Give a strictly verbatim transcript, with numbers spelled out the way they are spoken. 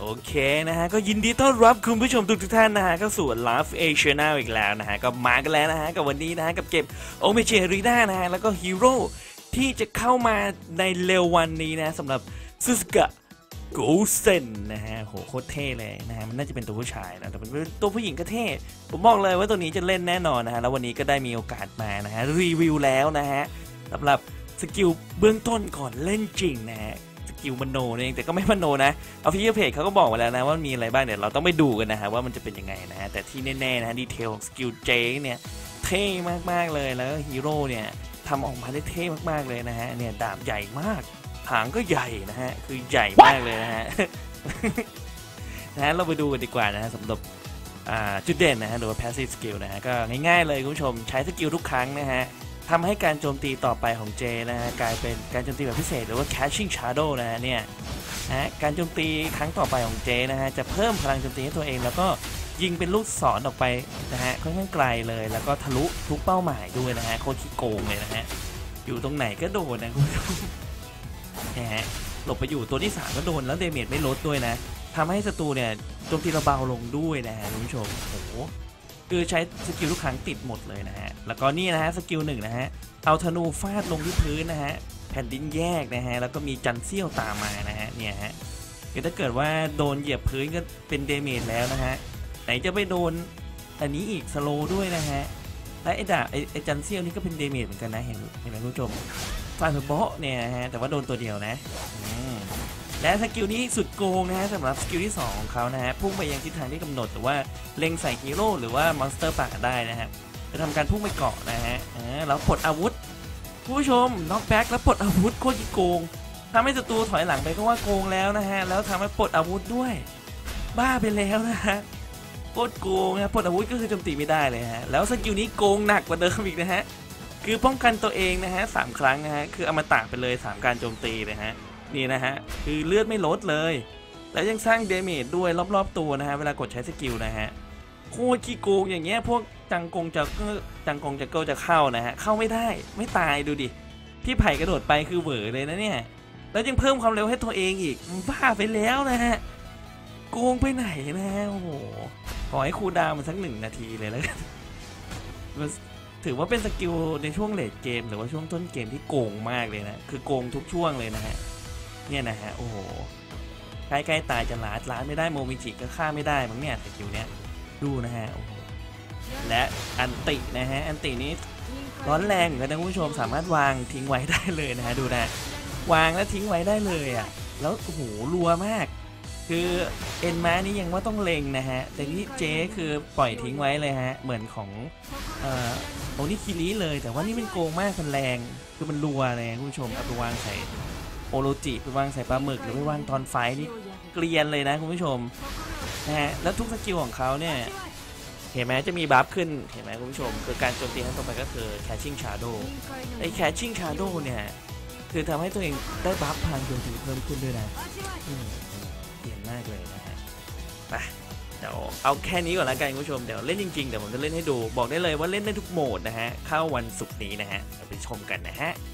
โอเคนะฮะก็ยินดีต้อนรับคุณผู้ชมทุกท่านนะฮะเข้าสู่ Love A Channel อีกแล้วนะฮะก็มากันแล้วนะฮะกับวันนี้นะฮะกับเกม Omegle Arena นะฮะแล้วก็ฮีโร่ที่จะเข้ามาในเร็ววันนี้นะสำหรับซึสกะโกเซนนะฮะโหโคตรเท่เลยนะฮะมันน่าจะเป็นตัวผู้ชายนะแต่เป็นตัวผู้หญิงก็เท่ผมบอกเลยว่าตัวนี้จะเล่นแน่นอนนะฮะแล้ววันนี้ก็ได้มีโอกาสมานะฮะรีวิวแล้วนะฮะสำหรับสกิลเบื้องต้นก่อนเล่นจริงนะฮะสกิลมโนเองแต่ก็ไม่มโนนะเอาฟิเจอร์เพจเขาก็บอกไว้แล้วนะว่ามีอะไรบ้างเดี๋ยวเราต้องไปดูกันนะฮะว่ามันจะเป็นยังไงนะฮะแต่ที่แน่ๆนะดีเทลของสกิลเจเนี่ยเท่มากๆเลยแล้วฮีโร่เนี่ยทำออกมาได้เท่มากๆเลยนะฮะเนี่ยดาบใหญ่มากหางก็ใหญ่นะฮะคือใหญ่มากเลยนะฮะ นะฮะเราไปดูกันดีกว่านะฮะสำหรับจุดเด่นนะฮะหรือว่า passive skill นะฮะก็ง่ายๆเลยคุณผู้ชมใช้สกิลทุกครั้งนะฮะทำให้การโจมตีต่อไปของเจนะฮะกลายเป็นการโจมตีแบบพิเศษหรือว่า catching shadow นะฮะเนี่ยนะการโจมตีครั้งต่อไปของเจนะฮะจะเพิ่มพลังโจมตีให้ตัวเองแล้วก็ยิงเป็นลูกศรออกไปนะฮะค่อนข้างไกลเลยแล้วก็ทะลุทุกเป้าหมายด้วยนะฮะโคตรขี้โกงเลยนะฮะอยู่ตรงไหนก็โดนนะคุณผู้ชมนะฮะหลบไปอยู่ตัวที่สามก็โดนแล้วเดเมจไม่ลดด้วยนะทำให้ศัตรูเนี่ยโจมตีเราเบาลงด้วยนะฮะคุณผู้ชมโอ้โหคือใช้สกิลทุกครั้งติดหมดเลยนะฮะแล้วก็นี่นะฮะสกิลหนึ่งนะฮะเอาธนูฟาดลงที่พื้นนะฮะแผ่นดินแยกนะฮะแล้วก็มีจันเซี่ยวตามมานะฮะเนี่ยฮะคือถ้าเกิดว่าโดนเหยียบพื้นก็เป็นเดเมจแล้วนะฮะไหนจะไปโดนอันนี้อีกสโลด้วยนะฮะและไอ้ดาบไอ้จันเซี่ยวนี่ก็เป็นเดเมจเหมือนกันนะเห็นเห็นไหมคุณผู้ชมฟาดเบาะเนี่ยฮะแต่ว่าโดนตัวเดียวนะและสกิลนี้สุดโกงนะฮะสำหรับสกิลที่สองของเขานะฮะพุ่งไปยังทิศทางที่กำหนดแต่ว่าเล็งใส่ฮีโร่หรือว่ามอนสเตอร์ป่าได้นะฮะจะทำการพุ่งไปเกาะนะฮะแล้วปลดอาวุธผู้ชมน็อกแบ็กแล้วปลดอาวุธโคตรโกงทำให้ศัตรูถอยหลังไปก็ว่าโกงแล้วนะฮะแล้วทำให้ปลดอาวุธด้วยบ้าไปแล้วนะฮะโคตรโกงนะปลดอาวุธก็คือโจมตีไม่ได้เลยฮะแล้วสกิลนี้โกงหนักกว่าเดิมอีกนะฮะคือป้องกันตัวเองนะฮะสามครั้งนะฮะคืออมตะไปเลยสามการโจมตีเลยฮะนี่นะฮะคือเลือดไม่ลดเลยแล้วยังสร้างเดเมจด้วยรอบๆตัวนะฮะเวลากดใช้สกิลนะฮะโคตรขี้โกงอย่างเงี้ยพวกจังกงจะจังกงจะเกิลจะเข้านะฮะเข้าไม่ได้ไม่ตายดูดิที่ไผ่กระโดดไปคือเหวอเลยนะเนี่ยแล้วยังเพิ่มความเร็วให้ตัวเองอีกบ้าไปแล้วนะฮะโกงไปไหนนะฮะโอ้โหขอให้คูลดาวน์มันสักหนึ่งนาทีเลยแล้วกันถือว่าเป็นสกิลในช่วงเลทเกมหรือว่าช่วงต้นเกมที่โกงมากเลยนะคือโกงทุกช่วงเลยนะฮะเนี่ยนะฮะโอ้โหใกล้ๆตายจะล้าล้าไม่ได้โมมิจิก็ฆ่าไม่ได้มั้งเนี่ยสกิลเนี้ยดูนะฮะโอ้โหและอันตินะฮะอันตินี้ร้อนแรงเหมือนกันนะคุณผู้ชมสามารถวางทิ้งไว้ได้เลยนะฮะดูนะวางแล้วทิ้งไว้ได้เลยอ่ะแล้วโอ้โหรัวมากคือเอ็นม้านี้ยังว่าต้องเล็งนะฮะแต่นี่เจ๊คือปล่อยทิ้งไว้เลยฮะเหมือนของเอ่อโอนิคิริเลยแต่ว่านี่มันโกงมากมันแรงคือมันรัวเลยคุณผู้ชมเอาไปวางใส่โอโรจิไปวางใส่ปลาหมึกหรือไปวางตอนไฟนี่เกลียนเลยนะคุณผู้ชมนะฮะแล้วทุกสกิลของเขาเนี่ยเห็นไหมจะมีบัฟขึ้นเห็นไหมคุณผู้ชมคือการโจมตีครั้งต่อไปก็คือ catching shadow ไอ้ catching shadow เนี่ยคือทำให้ตัวเองได้บัฟพลังโจมตีเพิ่มขึ้นด้วยนะเปลี่ยนมากเลยนะฮะไปเดี๋ยวเอาแค่นี้ก่อนละกันคุณผู้ชมเดี๋ยวเล่นจริงๆเดี๋ยวผมจะเล่นให้ดูบอกได้เลยว่าเล่นได้ทุกโหมดนะฮะเข้าวันศุกร์นี้นะฮะไปชมกันนะฮะ